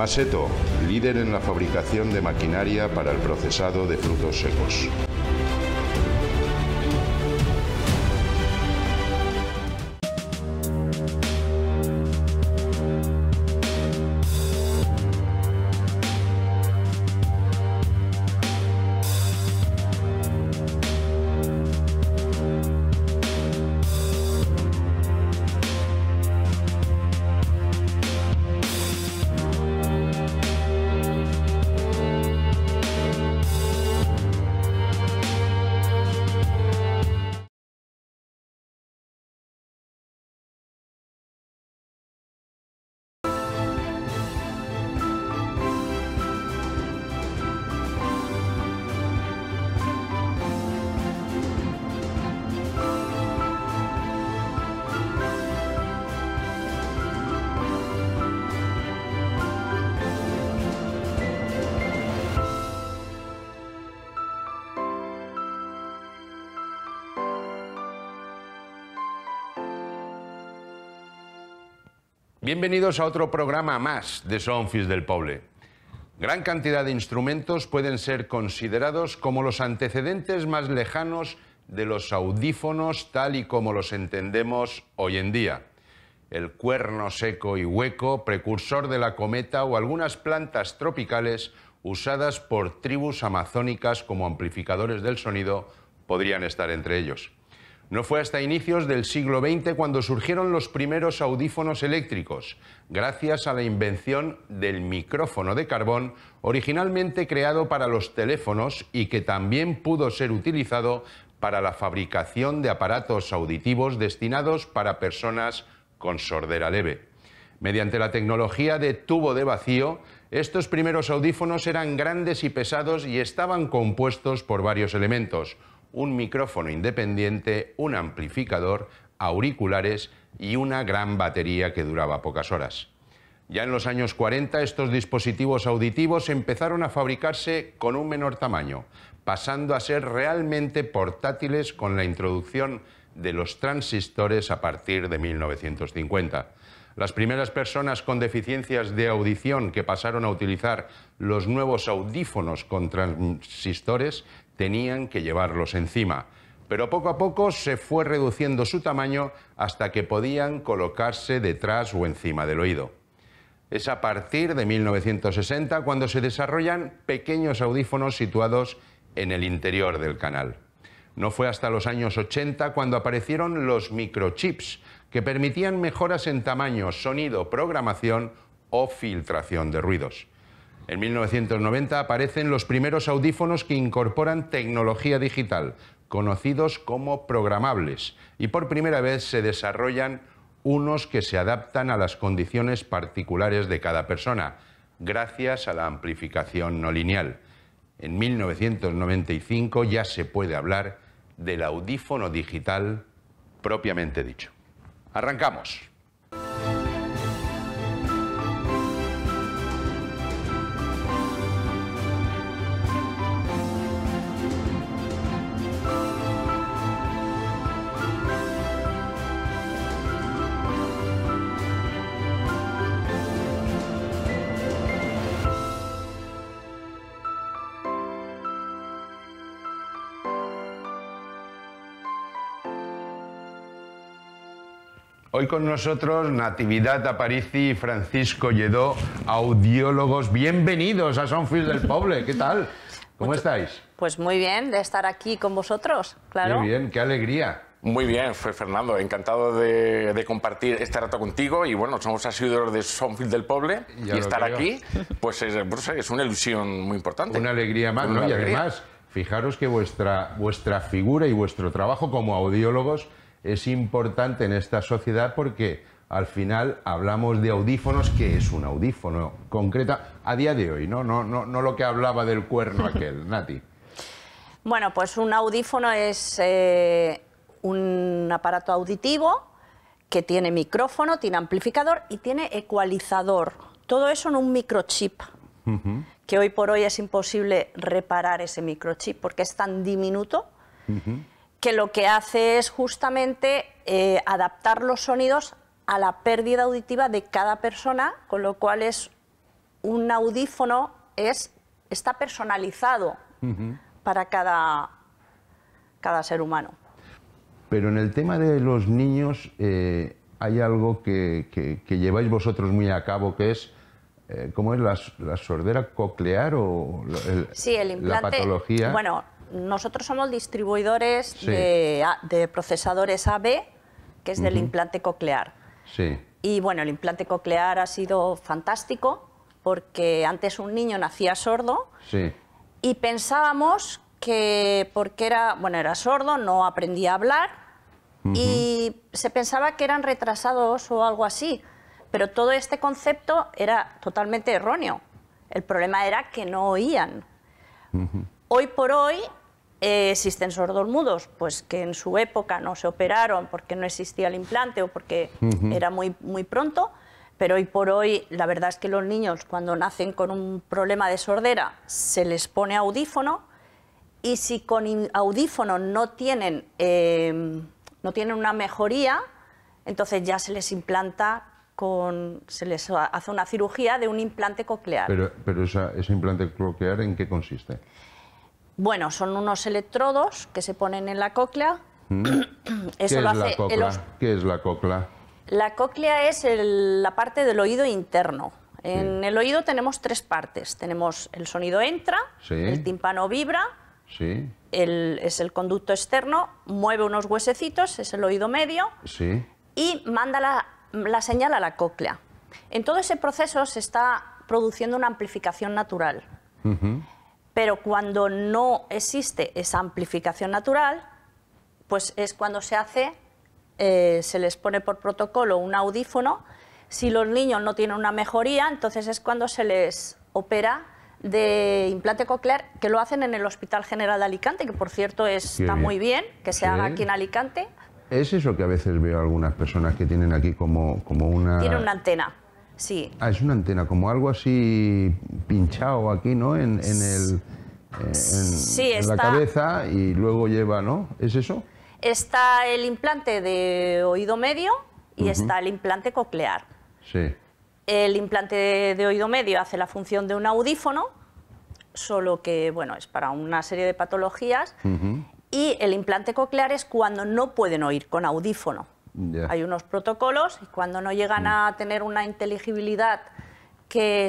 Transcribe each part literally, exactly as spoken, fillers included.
Maseto, líder en la fabricación de maquinaria para el procesado de frutos secos. Bienvenidos a otro programa más de Son Fills del Poble. Gran cantidad de instrumentos pueden ser considerados como los antecedentes más lejanos de los audífonos tal y como los entendemos hoy en día. El cuerno seco y hueco, precursor de la cometa, o algunas plantas tropicales usadas por tribus amazónicas como amplificadores del sonido podrían estar entre ellos. No fue hasta inicios del siglo veinte cuando surgieron los primeros audífonos eléctricos, gracias a la invención del micrófono de carbón, originalmente creado para los teléfonos y que también pudo ser utilizado para la fabricación de aparatos auditivos destinados para personas con sordera leve. Mediante la tecnología de tubo de vacío, estos primeros audífonos eran grandes y pesados y estaban compuestos por varios elementos: un micrófono independiente, un amplificador, auriculares y una gran batería que duraba pocas horas. Ya en los años cuarenta estos dispositivos auditivos empezaron a fabricarse con un menor tamaño, pasando a ser realmente portátiles con la introducción de los transistores a partir de mil novecientos cincuenta. Las primeras personas con deficiencias de audición que pasaron a utilizar los nuevos audífonos con transistores tenían que llevarlos encima, pero poco a poco se fue reduciendo su tamaño hasta que podían colocarse detrás o encima del oído. Es a partir de mil novecientos sesenta cuando se desarrollan pequeños audífonos situados en el interior del canal. No fue hasta los años ochenta cuando aparecieron los microchips, que permitían mejoras en tamaño, sonido, programación o filtración de ruidos. En mil novecientos noventa aparecen los primeros audífonos que incorporan tecnología digital, conocidos como programables, y por primera vez se desarrollan unos que se adaptan a las condiciones particulares de cada persona, gracias a la amplificación no lineal. En mil novecientos noventa y cinco ya se puede hablar del audífono digital propiamente dicho. Arrancamos. Hoy con nosotros Natividad Aparici y Francisco Lledó, audiólogos. Bienvenidos a Son Fills del Poble. ¿Qué tal? ¿Cómo Mucho, estáis? Pues muy bien de estar aquí con vosotros, claro. Muy bien, qué alegría. Muy bien, Fernando, encantado de, de compartir este rato contigo y bueno, somos asiduos de Son Fills del Poble Ya y estar creo. aquí pues es, pues es una ilusión muy importante. Una alegría más, Una ¿no? alegría. Y además, fijaros que vuestra, vuestra figura y vuestro trabajo como audiólogos es importante en esta sociedad porque al final hablamos de audífonos. ¿Qué es un audífono concreta a día de hoy? No, no, no, no lo que hablaba del cuerno aquel, Nati. Bueno, pues un audífono es eh, un aparato auditivo que tiene micrófono, tiene amplificador y tiene ecualizador. Todo eso en un microchip, uh-huh. que hoy por hoy es imposible reparar ese microchip porque es tan diminuto uh-huh. que lo que hace es justamente eh, adaptar los sonidos a la pérdida auditiva de cada persona, con lo cual es un audífono es, está personalizado uh-huh. para cada, cada ser humano. Pero en el tema de los niños eh, hay algo que, que, que lleváis vosotros muy a cabo, que es, eh, ¿cómo es la, la sordera coclear o el, sí, el implante, la patología? Bueno, nosotros somos distribuidores sí. de, de procesadores A B, que es del uh-huh. implante coclear. Sí. Y bueno, el implante coclear ha sido fantástico porque antes un niño nacía sordo sí. y pensábamos que porque era, bueno, era sordo, no aprendía a hablar uh-huh. y se pensaba que eran retrasados o algo así, pero todo este concepto era totalmente erróneo. El problema era que no oían. Uh-huh. Hoy por hoy eh, existen sordomudos, pues que en su época no se operaron porque no existía el implante o porque uh-huh. era muy, muy pronto, pero hoy por hoy la verdad es que los niños cuando nacen con un problema de sordera se les pone audífono y si con audífono no tienen, eh, no tienen una mejoría, entonces ya se les implanta, con, se les hace una cirugía de un implante coclear. Pero, pero esa, ese implante coclear, ¿en qué consiste? Bueno, son unos electrodos que se ponen en la cóclea. ¿Mm? Eso ¿Qué, lo es hace la cóclea? los... ¿Qué es la cóclea? La cóclea es el, la parte del oído interno. En sí. el oído tenemos tres partes. Tenemos el sonido entra, sí. el tímpano vibra, sí. el, es el conducto externo, mueve unos huesecitos, es el oído medio, sí. y manda la, la señal a la cóclea. En todo ese proceso se está produciendo una amplificación natural. Uh-huh. Pero cuando no existe esa amplificación natural, pues es cuando se hace, eh, se les pone por protocolo un audífono. Si los niños no tienen una mejoría, entonces es cuando se les opera de implante coclear, que lo hacen en el Hospital General de Alicante, que por cierto es, está muy bien que se sí. haga aquí en Alicante. Es eso que a veces veo a algunas personas que tienen aquí como, como una... Tiene una antena. Sí. Ah, es una antena, como algo así pinchado aquí, ¿no? En, en, el, en, sí, en está, la cabeza y luego lleva, ¿no? ¿Es eso? Está el implante de oído medio y uh-huh. está el implante coclear. Sí. El implante de, de oído medio hace la función de un audífono, solo que, bueno, es para una serie de patologías. Uh-huh. Y el implante coclear es cuando no pueden oír con audífono. Yeah. Hay unos protocolos y cuando no llegan a tener una inteligibilidad que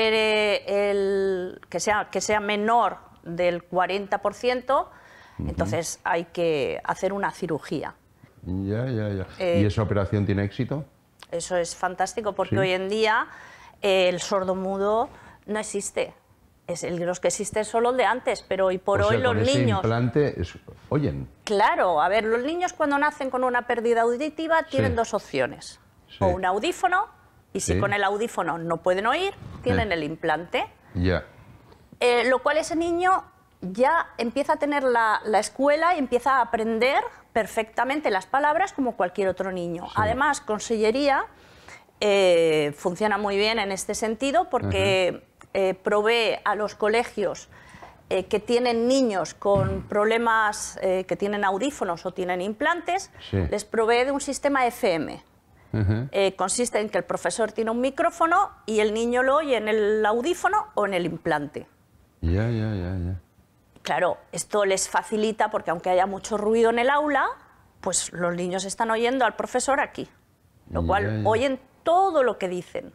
supere el que sea que sea menor del cuarenta por ciento, uh-huh. entonces hay que hacer una cirugía. Ya, ya, ya. Eh, ¿Y esa operación tiene éxito? Eso es fantástico porque ¿Sí? hoy en día eh, el sordomudo no existe. Es el, los que existen son los de antes, pero hoy por o hoy sea, los con ese niños... implante es, oyen. Claro, a ver, los niños cuando nacen con una pérdida auditiva tienen sí. dos opciones. Sí. O un audífono, y si sí. con el audífono no pueden oír, tienen sí. el implante. Ya. Eh, lo cual ese niño ya empieza a tener la, la escuela y empieza a aprender perfectamente las palabras como cualquier otro niño. Sí. Además, Consellería eh, funciona muy bien en este sentido porque... Uh-huh. Eh, provee a los colegios eh, que tienen niños con problemas, eh, que tienen audífonos o tienen implantes, sí. les provee de un sistema F M. Uh-huh. eh, consiste en que el profesor tiene un micrófono y el niño lo oye en el audífono o en el implante. Ya, ya, ya, ya. Claro, esto les facilita porque aunque haya mucho ruido en el aula, pues los niños están oyendo al profesor aquí, lo cual ya, ya. oyen todo lo que dicen.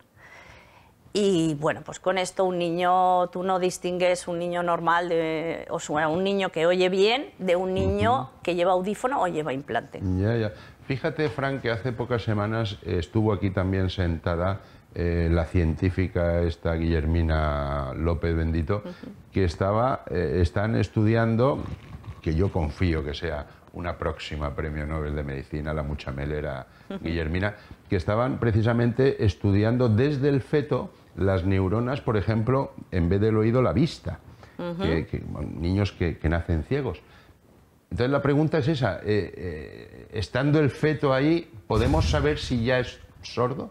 Y bueno, pues con esto un niño, tú no distingues un niño normal, de, o sea, un niño que oye bien, de un niño uh-huh. que lleva audífono o lleva implante. Ya, ya. Fíjate, Fran, que hace pocas semanas estuvo aquí también sentada eh, la científica esta Guillermina López Bendito, uh-huh. que estaba, eh, están estudiando, que yo confío que sea una próxima premio Nobel de Medicina, la muchamelera uh-huh. Guillermina, que estaban precisamente estudiando desde el feto las neuronas, por ejemplo, en vez del oído, la vista. Uh-huh. que, que, niños que, que nacen ciegos. Entonces la pregunta es esa, eh, eh, estando el feto ahí, ¿podemos saber si ya es sordo?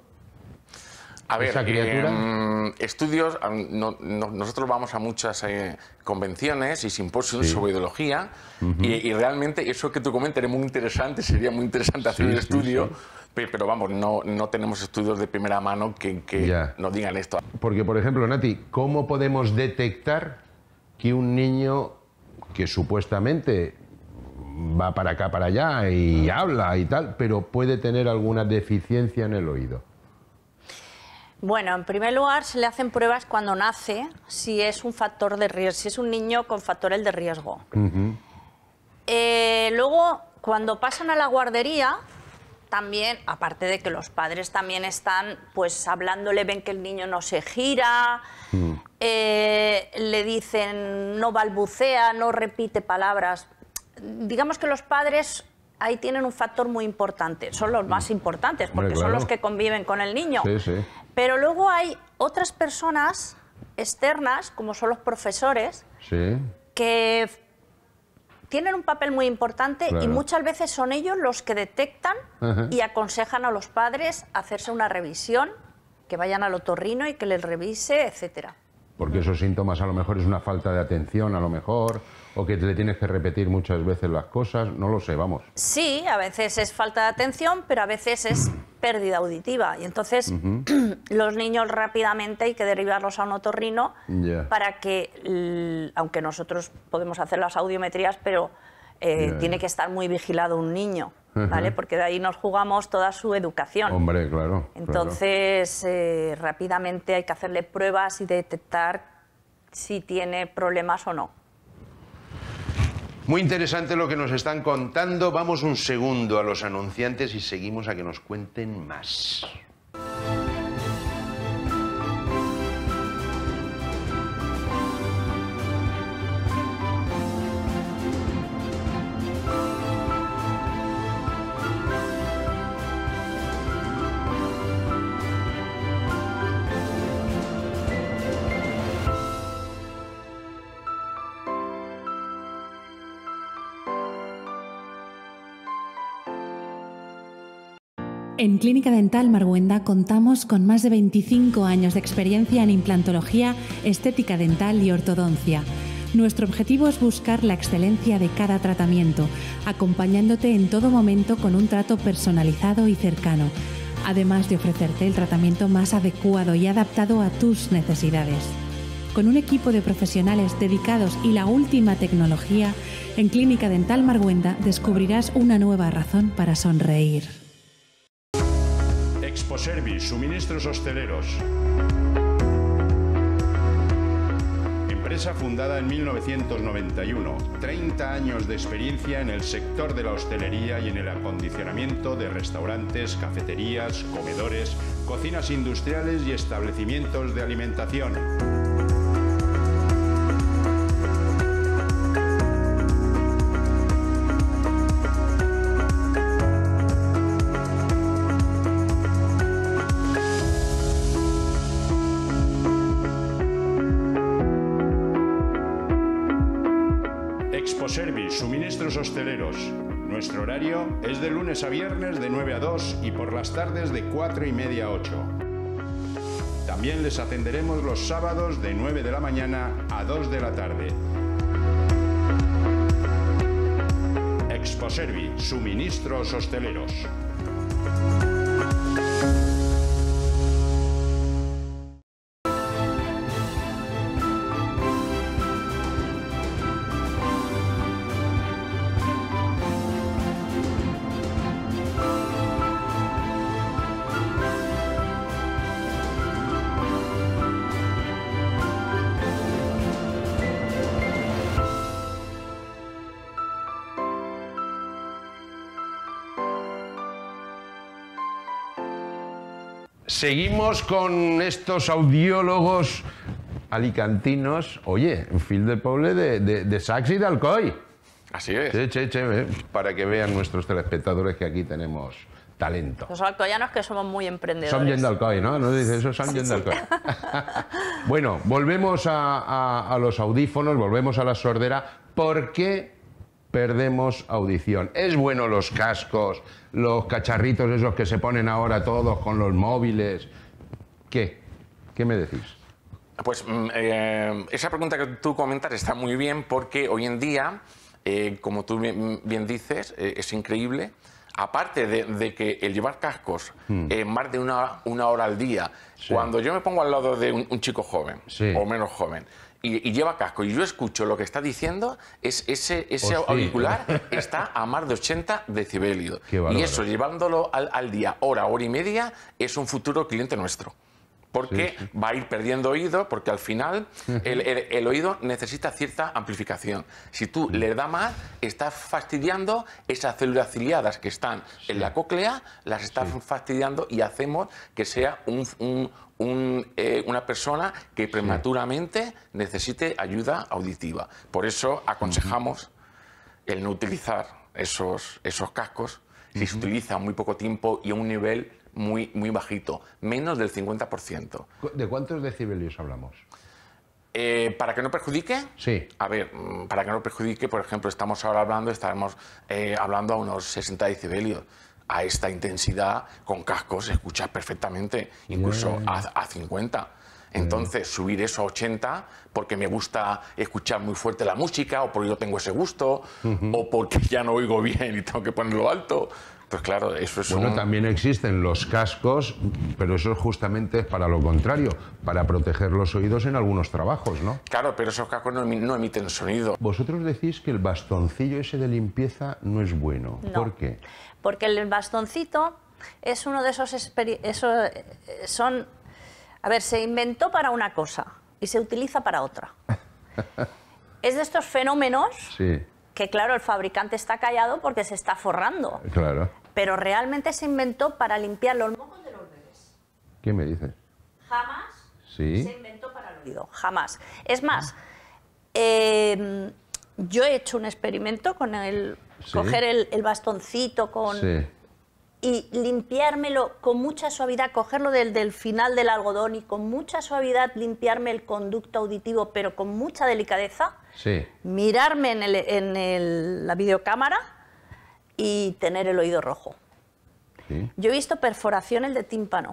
A ver, ¿Esa criatura? Eh, estudios, no, no, nosotros vamos a muchas eh, convenciones y simposios sí. sobre ideología uh-huh. y, y realmente eso que tú comentas es muy interesante, sería muy interesante hacer sí, un estudio, sí, sí. pero vamos, no, no tenemos estudios de primera mano que, que nos digan esto. Porque, por ejemplo, Nati, ¿cómo podemos detectar que un niño que supuestamente va para acá, para allá y habla y tal, pero puede tener alguna deficiencia en el oído? Bueno, en primer lugar se le hacen pruebas cuando nace, si es un factor de riesgo, si es un niño con factores de riesgo. Uh-huh. eh, luego, cuando pasan a la guardería, también, aparte de que los padres también están pues hablándole, ven que el niño no se gira, uh-huh. eh, le dicen no balbucea, no repite palabras. Digamos que los padres ahí tienen un factor muy importante, son los más importantes, porque Hombre, claro. son los que conviven con el niño. Sí, sí. Pero luego hay otras personas externas, como son los profesores, sí. que tienen un papel muy importante claro. y muchas veces son ellos los que detectan Ajá. y aconsejan a los padres hacerse una revisión, que vayan al otorrino y que les revise, etcétera. Porque esos síntomas a lo mejor es una falta de atención, a lo mejor, o que le tienes que repetir muchas veces las cosas, no lo sé, vamos. Sí, a veces es falta de atención, pero a veces es pérdida auditiva. Y entonces uh-huh. los niños rápidamente hay que derivarlos a un otorrino yeah. para que, aunque nosotros podemos hacer las audiometrías, pero eh, yeah. tiene que estar muy vigilado un niño. ¿Vale? Porque de ahí nos jugamos toda su educación. Hombre, claro. Entonces, claro. Eh, rápidamente hay que hacerle pruebas y detectar si tiene problemas o no. Muy interesante lo que nos están contando. Vamos un segundo a los anunciantes y seguimos a que nos cuenten más. En Clínica Dental Marguenda contamos con más de veinticinco años de experiencia en implantología, estética dental y ortodoncia. Nuestro objetivo es buscar la excelencia de cada tratamiento, acompañándote en todo momento con un trato personalizado y cercano, además de ofrecerte el tratamiento más adecuado y adaptado a tus necesidades. Con un equipo de profesionales dedicados y la última tecnología, en Clínica Dental Marguenda descubrirás una nueva razón para sonreír. Exposervice, suministros hosteleros. Empresa fundada en mil novecientos noventa y uno, treinta años de experiencia en el sector de la hostelería y en el acondicionamiento de restaurantes, cafeterías, comedores, cocinas industriales y establecimientos de alimentación. Exposervice, suministros hosteleros. Nuestro horario es de lunes a viernes de nueve a dos y por las tardes de cuatro y media a ocho. También les atenderemos los sábados de nueve de la mañana a dos de la tarde. Exposervice, suministros hosteleros. Seguimos con estos audiólogos alicantinos. Oye, un Fill del Poble de, de, de Sacs y de Alcoy. Así es. Che, che, che, eh, para que vean nuestros telespectadores que aquí tenemos talento. Los alcoyanos que somos muy emprendedores. Son bien de Alcoy, ¿no? ¿No dice eso? Son bien de Alcoy. Bueno, volvemos a, a, a los audífonos, volvemos a la sordera. ¿Por qué perdemos audición? ¿Es bueno los cascos, los cacharritos esos que se ponen ahora todos con los móviles? ¿Qué? ¿Qué me decís? Pues eh, esa pregunta que tú comentas está muy bien porque hoy en día, eh, como tú bien, bien dices, eh, es increíble. aparte de, de que el llevar cascos mm. eh, más de una, una hora al día, sí. cuando yo me pongo al lado de un, un chico joven sí. o menos joven, Y, y lleva casco y yo escucho lo que está diciendo, es, ese, ese oh, sí. auricular está a más de ochenta decibelios. Y eso, llevándolo al, al día, hora, hora y media, es un futuro cliente nuestro. Porque sí, sí. va a ir perdiendo oído, porque al final el, el, el oído necesita cierta amplificación. Si tú sí. le das más, estás fastidiando esas células ciliadas que están sí. en la cóclea, las estás sí. fastidiando y hacemos que sea un... un Un, eh, una persona que prematuramente sí. necesite ayuda auditiva. Por eso aconsejamos uh-huh. el no utilizar esos, esos cascos si uh-huh. se utiliza muy poco tiempo y a un nivel muy, muy bajito, menos del cincuenta por ciento. ¿De cuántos decibelios hablamos? Eh, ¿Para que no perjudique? Sí. A ver, para que no perjudique, por ejemplo, estamos ahora hablando, estaremos eh, hablando a unos sesenta decibelios. A esta intensidad, con cascos, se escucha perfectamente, incluso yeah, yeah, yeah. A, a cincuenta. Entonces, yeah. subir eso a ochenta, porque me gusta escuchar muy fuerte la música, o porque yo tengo ese gusto, uh-huh. o porque ya no oigo bien y tengo que ponerlo alto. Pues claro, eso es Bueno, un... también existen los cascos, pero eso es justamente para lo contrario, para proteger los oídos en algunos trabajos, ¿no? Claro, pero esos cascos no, no emiten sonido. Vosotros decís que el bastoncillo ese de limpieza no es bueno. No, ¿por qué? Porque el bastoncito es uno de esos... Eso, son, a ver, se inventó para una cosa y se utiliza para otra. Es de estos fenómenos... Sí. Que claro, el fabricante está callado porque se está forrando. Claro. Pero realmente se inventó para limpiar los mocos de los bebés. ¿Qué me dices? Jamás ¿Sí? se inventó para el oído, jamás. Es más, eh, yo he hecho un experimento con el... ¿Sí? Coger el, el bastoncito con... Sí. Y limpiármelo con mucha suavidad, cogerlo del, del final del algodón y con mucha suavidad limpiarme el conducto auditivo, pero con mucha delicadeza. Sí. Mirarme en, el, en el, la videocámara y tener el oído rojo. Sí. Yo he visto perforaciones de tímpano.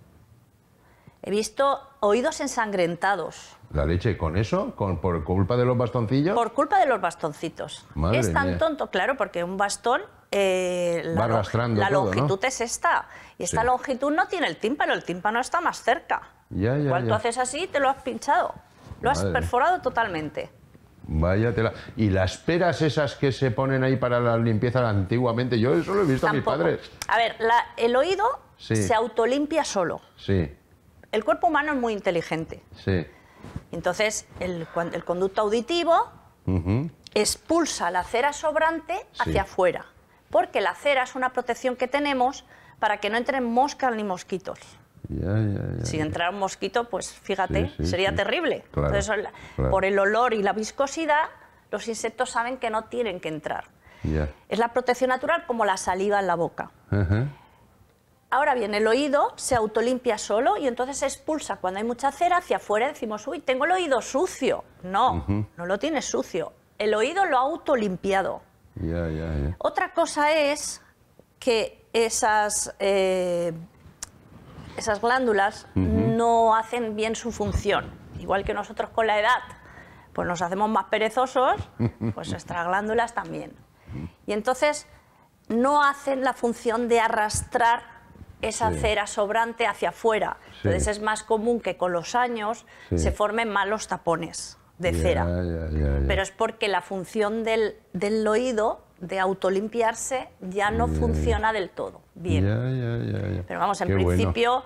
He visto oídos ensangrentados. ¿La leche con eso? ¿Con, ¿Por culpa de los bastoncillos? Por culpa de los bastoncitos. Madre es tan mía. tonto, claro, porque un bastón... Eh, Va la, arrastrando la todo, longitud ¿no? es esta. Y esta sí. longitud no tiene el tímpano, el tímpano está más cerca. Ya, ya, Cuando ya. haces así, te lo has pinchado. Lo has Madre. perforado totalmente. Vaya tela. Y las peras esas que se ponen ahí para la limpieza antiguamente, yo eso lo he visto Tampoco. a mis padres. A ver, la, el oído sí. se autolimpia solo. Sí. El cuerpo humano es muy inteligente. Sí. Entonces, el, el conducto auditivo uh-huh. expulsa la cera sobrante hacia sí. afuera. Porque la cera es una protección que tenemos para que no entren moscas ni mosquitos. Ya, ya, ya, si ya. entrara un mosquito, pues fíjate, sí, sí, sería sí. terrible. Claro, Entonces, claro. por el olor y la viscosidad, los insectos saben que no tienen que entrar. Ya. Es la protección natural como la saliva en la boca. Uh-huh. Ahora bien, el oído se autolimpia solo y entonces se expulsa cuando hay mucha cera hacia afuera. Decimos, uy, tengo el oído sucio. No, uh-huh. no lo tienes sucio. El oído lo ha autolimpiado. Ya, ya, ya. Otra cosa es que esas, eh, esas glándulas uh-huh. no hacen bien su función. Igual que nosotros con la edad, pues nos hacemos más perezosos, pues nuestras glándulas también. Y entonces no hacen la función de arrastrar esa sí. cera sobrante hacia afuera. Sí. Entonces es más común que con los años sí. se formen malos tapones de ya, cera. Ya, ya, ya. Pero es porque la función del, del oído de autolimpiarse ya no yeah. funciona del todo bien. Yeah, yeah, yeah, yeah. Pero vamos, en Qué principio bueno.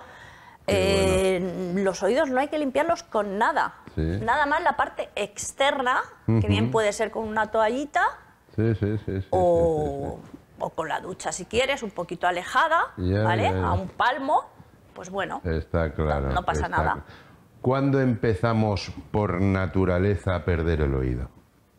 eh, bueno. los oídos no hay que limpiarlos con nada. Sí. Nada más la parte externa, uh-huh. que bien puede ser con una toallita sí, sí, sí, sí, o, sí, sí, sí. o con la ducha si quieres, un poquito alejada, yeah, ¿vale? Yeah, yeah. A un palmo, pues bueno, está claro, no, no pasa está nada. Claro. ¿Cuándo empezamos por naturaleza a perder el oído?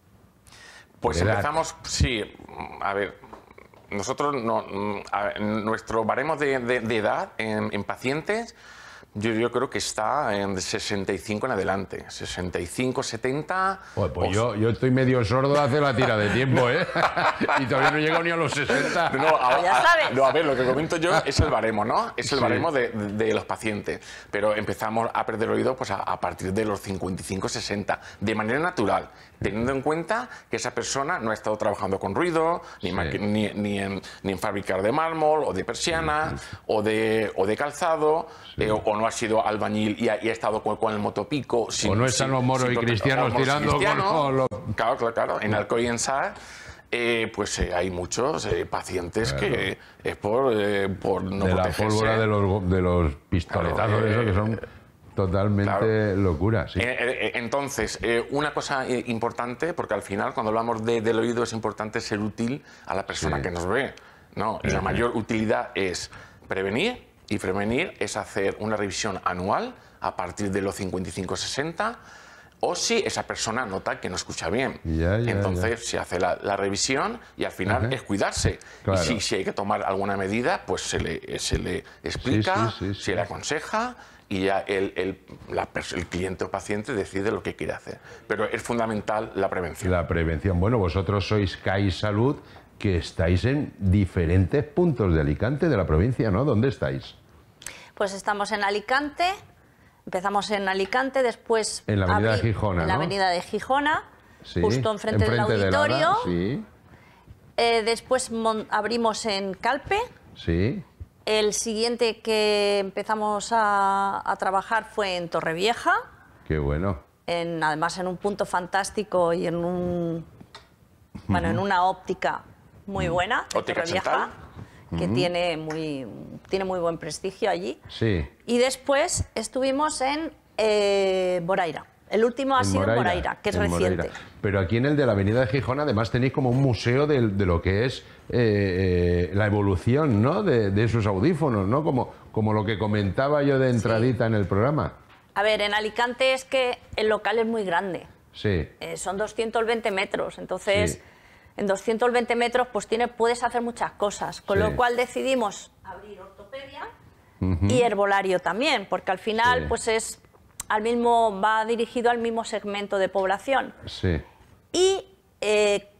Pues empezamos, sí, a ver, nosotros, no, a ver, nuestro baremo de, de, de edad en, en pacientes, yo, yo creo que está en sesenta y cinco en adelante, sesenta y cinco, setenta... Pues, pues yo, yo estoy medio sordo hace la tira de tiempo, ¿eh? Y todavía no he llegado ni a los sesenta. No, a, ya sabes. No, a ver, lo que comento yo es el baremo, ¿no? Es el sí. baremo de, de, de los pacientes. Pero empezamos a perder oído pues, a, a partir de los cincuenta y cinco, sesenta, de manera natural. teniendo en cuenta que esa persona no ha estado trabajando con ruido, ni, sí. ni, ni, en, ni en fabricar de mármol, o de persiana, sí. o, de, o de calzado, sí. eh, o, o no ha sido albañil y ha, y ha estado con, con el motopico. Sin, o no están sin, los moros y cristianos tirando cristiano, con los... Claro, claro, claro. En Alcoy y en Sar, eh, pues eh, hay muchos eh, pacientes claro. que es por, eh, por no de protegerse. La pólvora de los, de los pistoletazos, claro, eh, eso que son... Totalmente claro. locura, sí. Entonces, eh, una cosa importante, porque al final cuando hablamos de, del oído es importante ser útil a la persona sí. que nos ve, ¿no? Y la mayor utilidad es prevenir, y prevenir es hacer una revisión anual a partir de los cincuenta y cinco sesenta, o si esa persona nota que no escucha bien. Ya, ya, Entonces ya. se hace la, la revisión y al final Ajá. es cuidarse. Claro. Y si, si hay que tomar alguna medida, pues se le, se le explica, sí, sí, sí, se sí. le aconseja, y ya el, el, la, el cliente o paciente decide lo que quiere hacer. Pero es fundamental la prevención. La prevención. Bueno, vosotros sois C A I Salud, que estáis en diferentes puntos de Alicante, de la provincia, ¿no? ¿Dónde estáis? Pues estamos en Alicante, empezamos en Alicante, después... En la avenida de Gijona, En la ¿no? avenida de Gijona, sí, justo enfrente, enfrente del auditorio. De sí. eh, después abrimos en Calpe. Sí. El siguiente que empezamos a, a trabajar fue en Torrevieja. Qué bueno. En, además en un punto fantástico y en un bueno, en una óptica muy buena. Óptica Central. Que uh-huh. tiene muy tiene muy buen prestigio allí. Sí. Y después estuvimos en eh, Boraira. El último ha en sido Moraira, Boraira, que es reciente. Moraira. Pero aquí en el de la avenida de Gijón además tenéis como un museo de, de lo que es eh, eh, la evolución, ¿no? de, de esos audífonos, ¿no? Como, como lo que comentaba yo de entradita sí. en el programa. A ver, en Alicante es que el local es muy grande. Sí. Eh, son doscientos veinte metros, entonces sí. en doscientos veinte metros pues tiene, puedes hacer muchas cosas, con sí. lo cual decidimos abrir ortopedia uh-huh. y herbolario también, porque al final sí. pues es... Al mismo, va dirigido al mismo segmento de población. Sí. Y, eh,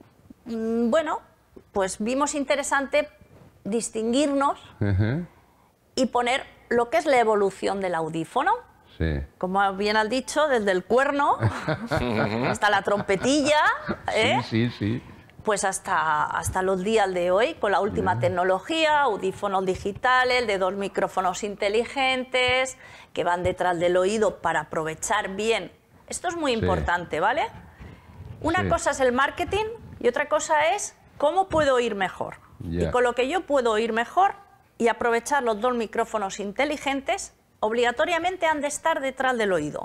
bueno, pues vimos interesante distinguirnos uh-huh. y poner lo que es la evolución del audífono. Sí. Como bien has dicho, desde el cuerno hasta la trompetilla, ¿eh? Sí, sí, sí. Pues hasta, hasta los días de hoy, con la última yeah. tecnología, audífonos digitales, de dos micrófonos inteligentes que van detrás del oído para aprovechar bien. Esto es muy sí. importante, ¿vale? Una sí. cosa es el marketing y otra cosa es cómo puedo oír mejor. Yeah. Y con lo que yo puedo oír mejor y aprovechar los dos micrófonos inteligentes, obligatoriamente han de estar detrás del oído.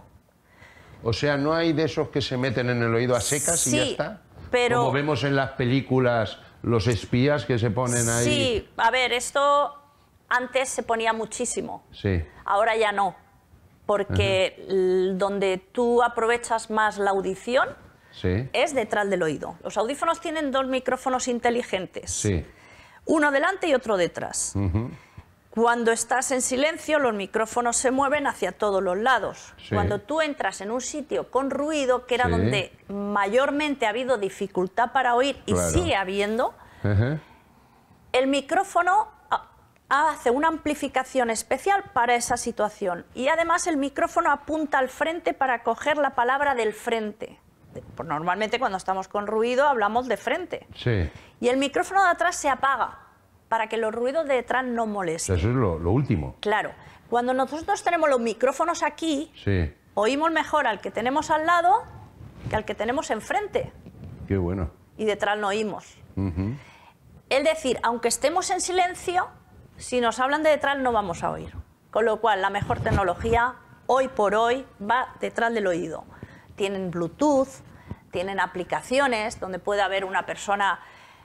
O sea, ¿no hay de esos que se meten en el oído a secas sí. y ya está? Pero, como vemos en las películas, los espías que se ponen ahí. Sí, a ver, esto antes se ponía muchísimo. Sí. Ahora ya no, porque uh-huh. donde tú aprovechas más la audición sí. es detrás del oído. Los audífonos tienen dos micrófonos inteligentes, sí. uno delante y otro detrás. Uh-huh. Cuando estás en silencio, los micrófonos se mueven hacia todos los lados. Sí. Cuando tú entras en un sitio con ruido, que era sí. donde mayormente ha habido dificultad para oír y claro. sigue habiendo, uh-huh. el micrófono hace una amplificación especial para esa situación. Y además el micrófono apunta al frente para coger la palabra del frente. Pues normalmente cuando estamos con ruido hablamos de frente. Sí. Y el micrófono de atrás se apaga para que los ruidos de detrás no molesten. Eso es lo, lo último. Claro. Cuando nosotros tenemos los micrófonos aquí, sí. oímos mejor al que tenemos al lado que al que tenemos enfrente. Qué bueno. Y detrás no oímos. Uh-huh. Es decir, aunque estemos en silencio, si nos hablan de detrás no vamos a oír. Con lo cual, la mejor tecnología, hoy por hoy, va detrás del oído. Tienen Bluetooth, tienen aplicaciones donde puede haber una persona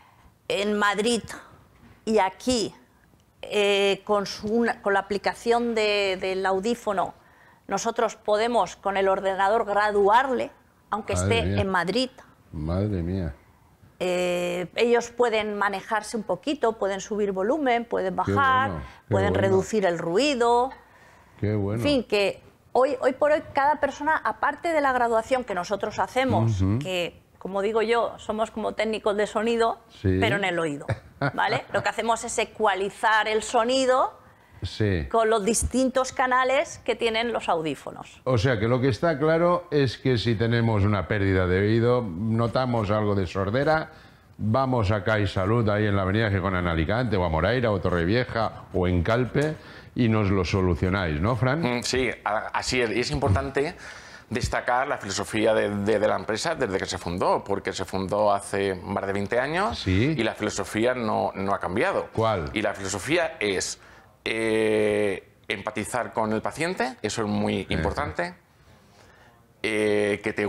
en Madrid y aquí, eh, con, su, con la aplicación de, del audífono, nosotros podemos con el ordenador graduarle, aunque Madre esté mía. en Madrid. Madre mía. Eh, ellos pueden manejarse un poquito, pueden subir volumen, pueden bajar, bueno, pueden bueno. reducir el ruido. Qué bueno. En fin, que hoy, hoy por hoy cada persona, aparte de la graduación que nosotros hacemos, uh-huh. que como digo yo, somos como técnicos de sonido, sí. pero en el oído, ¿vale? Lo que hacemos es ecualizar el sonido sí. con los distintos canales que tienen los audífonos. O sea que lo que está claro es que si tenemos una pérdida de oído, notamos algo de sordera, vamos a CaixaSalut ahí en la avenida Gijón en Alicante, o a Moraira, o Torrevieja, o en Calpe, y nos lo solucionáis, ¿no, Fran? Sí, así es. Y es importante destacar la filosofía de, de, de la empresa desde que se fundó, porque se fundó hace más de veinte años, ¿sí? Y la filosofía no, no ha cambiado. ¿Cuál? Y la filosofía es eh, empatizar con el paciente, eso es muy importante, eh, que te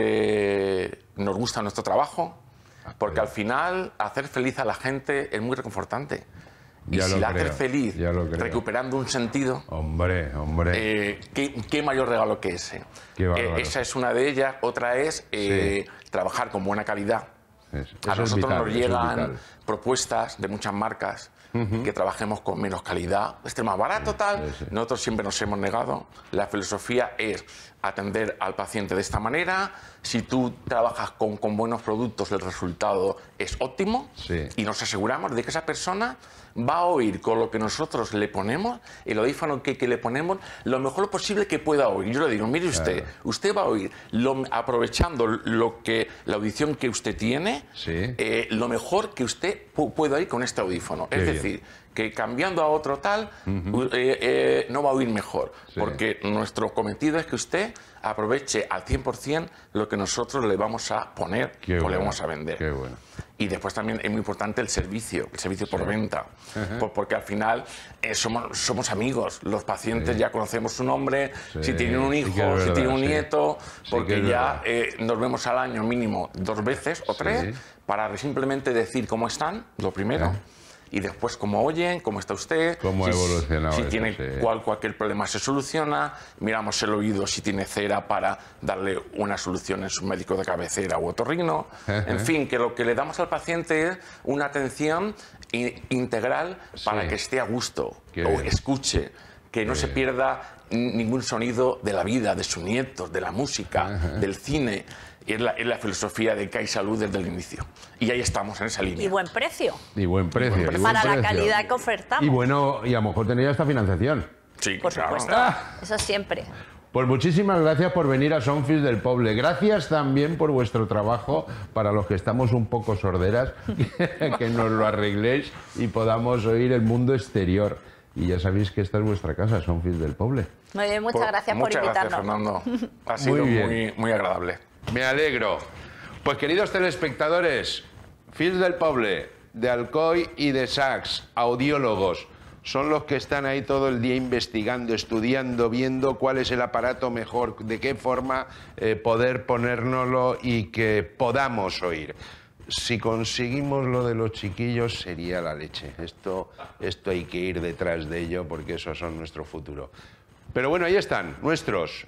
guste, nos gusta nuestro trabajo, porque al final hacer feliz a la gente es muy reconfortante. Y ya si la creo, haces feliz, recuperando un sentido, hombre, hombre, eh, ¿qué, ¿qué mayor regalo que ese? Eh, esa es una de ellas. Otra es eh, sí. trabajar con buena calidad. Eso, a eso nosotros vital, nos llegan propuestas de muchas marcas uh-huh. que trabajemos con menos calidad. Este es más barato, tal. Sí, sí. Nosotros siempre nos hemos negado. La filosofía es atender al paciente de esta manera. Si tú trabajas con, con buenos productos, el resultado es óptimo. Sí. Y nos aseguramos de que esa persona va a oír con lo que nosotros le ponemos, el audífono que, que le ponemos, lo mejor posible que pueda oír. Yo le digo, mire usted, claro. usted va a oír, lo, aprovechando lo que, la audición que usted tiene, sí. eh, lo mejor que usted pu pueda oír con este audífono. Qué es bien. decir, que cambiando a otro tal, uh-huh. eh, eh, no va a oír mejor. Sí. Porque nuestro cometido es que usted aproveche al cien por cien lo que nosotros le vamos a poner Qué o bueno. le vamos a vender. Qué bueno. Y después también es muy importante el servicio, el servicio por sí. venta, uh-huh. porque al final eh, somos, somos amigos, los pacientes sí. ya conocemos su nombre, sí. si tienen un hijo, sí verdad, si tienen un sí. nieto, porque sí ya eh, nos vemos al año mínimo dos veces o tres, sí. para simplemente decir cómo están, lo primero. ¿Eh? Y después cómo oyen, cómo está usted, cómo si, ha evolucionado si eso, tiene sí. cual, cualquier problema se soluciona, miramos el oído si tiene cera para darle una solución en su médico de cabecera u otorrino, en fin, que lo que le damos al paciente es una atención integral sí. para que esté a gusto Qué o bien. escuche, que no Qué se bien. pierda ningún sonido de la vida, de sus nietos, de la música, Ajá. del cine. Es la, es la filosofía de CaixaSalut desde el inicio. Y ahí estamos, en esa línea. Y buen precio. Y buen precio. Y buen precio. Para y buen la precio. calidad que ofertamos. Y bueno, y a lo mejor tenéis esta financiación. Sí, por claro. supuesto. Ah. Eso siempre. Pues muchísimas gracias por venir a Son Fills del Poble. Gracias también por vuestro trabajo para los que estamos un poco sorderas, que nos lo arregléis y podamos oír el mundo exterior. Y ya sabéis que esta es vuestra casa, Son Fills del Poble. Muy bien, muchas por, gracias muchas por invitarnos. Muchas gracias, Fernando. Ha sido muy, muy, muy agradable. Me alegro. Pues queridos telespectadores, Fills del Poble, de Alcoy y de Sachs, audiólogos, son los que están ahí todo el día investigando, estudiando, viendo cuál es el aparato mejor, de qué forma eh, poder ponérnoslo y que podamos oír. Si conseguimos lo de los chiquillos sería la leche. Esto, esto hay que ir detrás de ello porque esos son nuestro futuro. Pero bueno, ahí están, nuestros.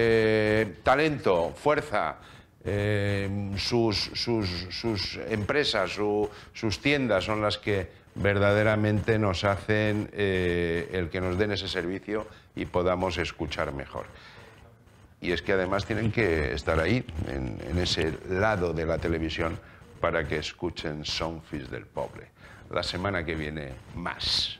Eh, talento, fuerza, eh, sus, sus, sus empresas, su, sus tiendas son las que verdaderamente nos hacen eh, el que nos den ese servicio y podamos escuchar mejor. Y es que además tienen que estar ahí, en, en ese lado de la televisión, para que escuchen Son Fills del Poble. La semana que viene, más.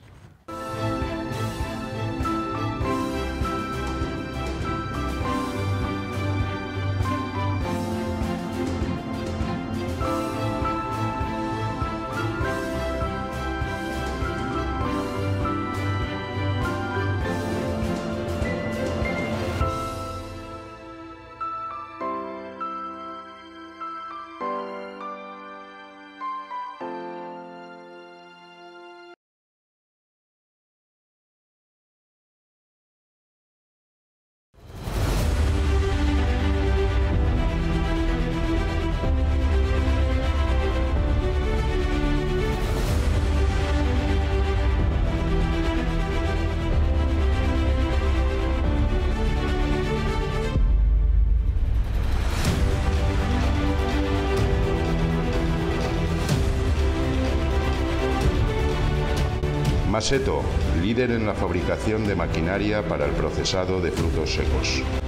Maseto, líder en la fabricación de maquinaria para el procesado de frutos secos.